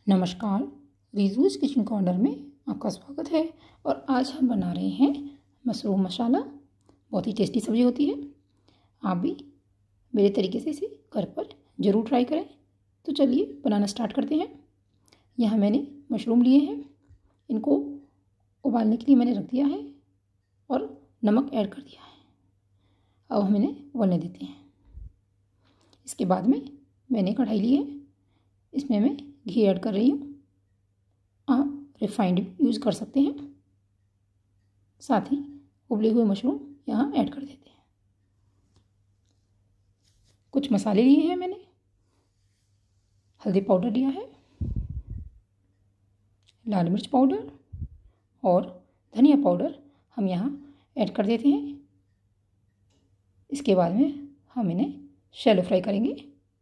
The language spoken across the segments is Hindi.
नमस्कार, रिजूज़ किचन कॉर्नर में आपका स्वागत है। और आज हम बना रहे हैं मशरूम मसाला। बहुत ही टेस्टी सब्ज़ी होती है। आप भी मेरे तरीके से इसे घर पर ज़रूर ट्राई करें। तो चलिए बनाना स्टार्ट करते हैं। यहाँ मैंने मशरूम लिए हैं, इनको उबालने के लिए मैंने रख दिया है और नमक ऐड कर दिया है। अब हम इन्हें उबलने देते हैं। इसके बाद में मैंने कढ़ाई ली है, इसमें मैं घी ऐड कर रही हूँ। आप रिफाइंड यूज़ कर सकते हैं। साथ ही उबले हुए मशरूम यहाँ ऐड कर देते हैं। कुछ मसाले लिए हैं मैंने। हल्दी पाउडर लिया है, लाल मिर्च पाउडर और धनिया पाउडर हम यहाँ ऐड कर देते हैं। इसके बाद में हम इन्हें शैलो फ्राई करेंगे।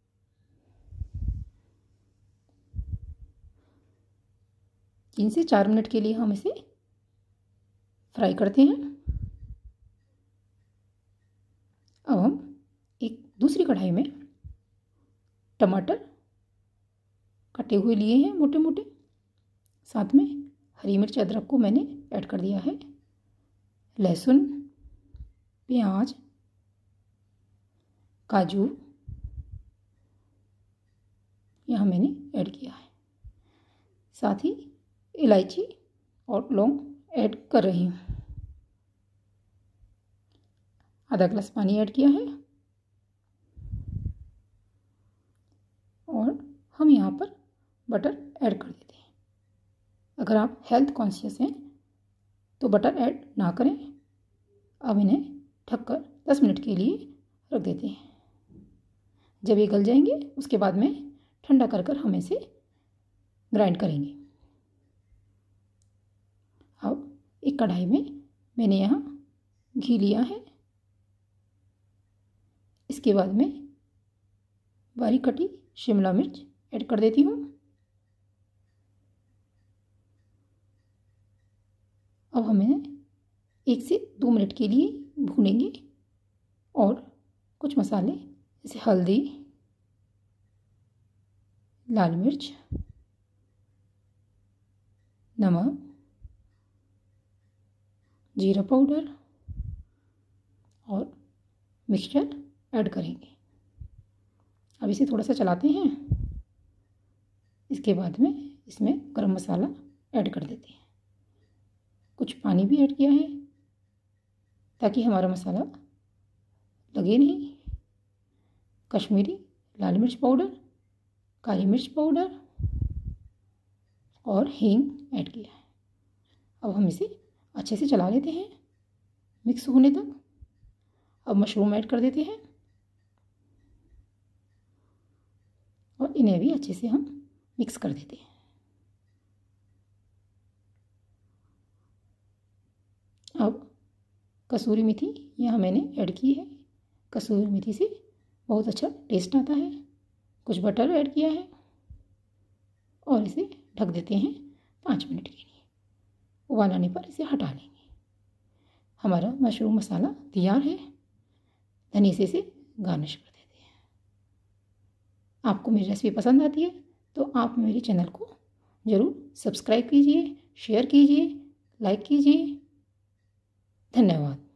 3 से 4 मिनट के लिए हम इसे फ्राई करते हैं। अब हम एक दूसरी कढ़ाई में टमाटर कटे हुए लिए हैं मोटे मोटे, साथ में हरी मिर्च अदरक को मैंने ऐड कर दिया है, लहसुन, प्याज, काजू यहाँ मैंने ऐड किया है। साथ ही इलायची और लौंग ऐड कर रही हूँ। आधा ग्लास पानी ऐड किया है और हम यहाँ पर बटर ऐड कर देते हैं। अगर आप हेल्थ कॉन्शियस हैं तो बटर ऐड ना करें। अब इन्हें ढककर 10 मिनट के लिए रख देते हैं। जब ये गल जाएंगे उसके बाद में ठंडा कर हम इसे ग्राइंड करेंगे। अब एक कढ़ाई में मैंने यहाँ घी लिया है। इसके बाद में बारीक कटी शिमला मिर्च ऐड कर देती हूँ। अब हम इन्हें 1 से 2 मिनट के लिए भूनेंगे और कुछ मसाले जैसे हल्दी, लाल मिर्च, नमक, जीरा पाउडर और मिक्सचर ऐड करेंगे। अब इसे थोड़ा सा चलाते हैं। इसके बाद में इसमें गरम मसाला ऐड कर देते हैं। कुछ पानी भी ऐड किया है ताकि हमारा मसाला लगे नहीं। कश्मीरी लाल मिर्च पाउडर, काली मिर्च पाउडर और हींग ऐड किया है। अब हम इसे अच्छे से चला लेते हैं मिक्स होने तक। अब मशरूम ऐड कर देते हैं और इन्हें भी अच्छे से हम मिक्स कर देते हैं। अब कसूरी मेथी यहाँ मैंने ऐड की है। कसूरी मेथी से बहुत अच्छा टेस्ट आता है। कुछ बटर ऐड किया है और इसे ढक देते हैं 5 मिनट के लिए। उबाल आने पर इसे हटा लेंगे। हमारा मशरूम मसाला तैयार है। धनिया से इसे गार्निश कर देते हैं। आपको मेरी रेसिपी पसंद आती है तो आप मेरे चैनल को ज़रूर सब्सक्राइब कीजिए, शेयर कीजिए, लाइक कीजिए। धन्यवाद।